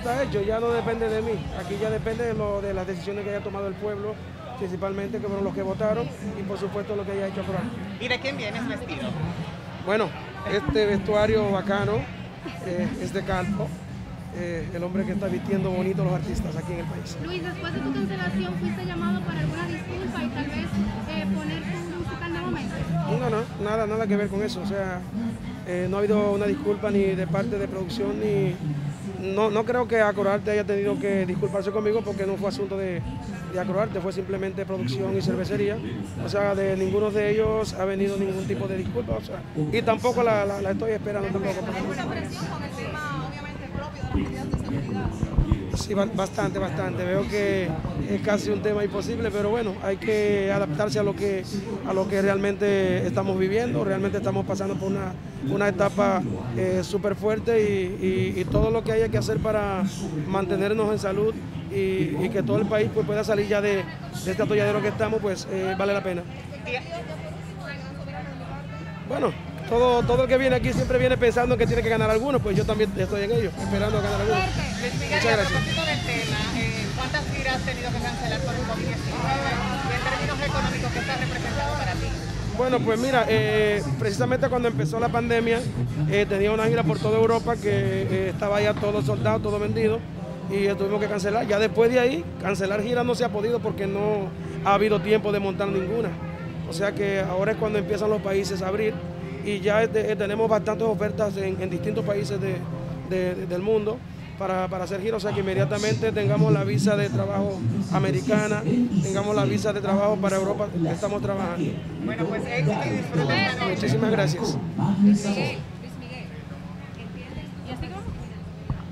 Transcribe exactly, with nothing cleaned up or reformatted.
Está hecho, ya no depende de mí, aquí ya depende de, lo, de las decisiones que haya tomado el pueblo, principalmente que fueron los que votaron y por supuesto lo que haya hecho Corral. ¿Y de quién vienes vestido? Bueno, este vestuario bacano eh, es de Calpo, eh, el hombre que está vistiendo bonito a los artistas aquí en el país. Luis, después de tu cancelación, ¿fuiste llamado para alguna disculpa y tal vez eh, poner tu música nuevamente? No, no, nada, nada que ver con eso, o sea, eh, no ha habido una disculpa ni de parte de producción ni... No, no creo que Acroarte haya tenido que disculparse conmigo porque no fue asunto de, de Acroarte, fue simplemente producción y cervecería. O sea, de ninguno de ellos ha venido ningún tipo de disculpa. O sea, y tampoco la, la, la estoy esperando tampoco. ¿Hay una presión con el tema, obviamente, propio de las medidas de seguridad? Sí, bastante, bastante. Veo que es casi un tema imposible, pero bueno, hay que adaptarse a lo que, a lo que realmente estamos viviendo. Realmente estamos pasando por una, una etapa eh, súper fuerte y, y, y todo lo que haya que hacer para mantenernos en salud y, y que todo el país pues, pueda salir ya de, de este atolladero que estamos, pues eh, vale la pena. Bueno, todo, todo el que viene aquí siempre viene pensando que tiene que ganar algunos, pues yo también estoy en ello, esperando ganar algunos. Luis Miguel, y a propósito del tema, eh, ¿cuántas giras has tenido que cancelar por el COVID diecinueve? Y en términos económicos, ¿qué está representando para ti? Bueno, pues mira, eh, precisamente cuando empezó la pandemia, eh, tenía una gira por toda Europa que eh, estaba ya todo soldado, todo vendido, y eh, tuvimos que cancelar. Ya después de ahí, cancelar giras no se ha podido porque no ha habido tiempo de montar ninguna. O sea que ahora es cuando empiezan los países a abrir y ya eh, tenemos bastantes ofertas en, en distintos países de, de, de, del mundo para, para hacer giras, o sea que inmediatamente tengamos la visa de trabajo americana, tengamos la visa de trabajo para Europa, estamos trabajando. Bueno, pues éxito y disfruten. Muchísimas gracias. Sí.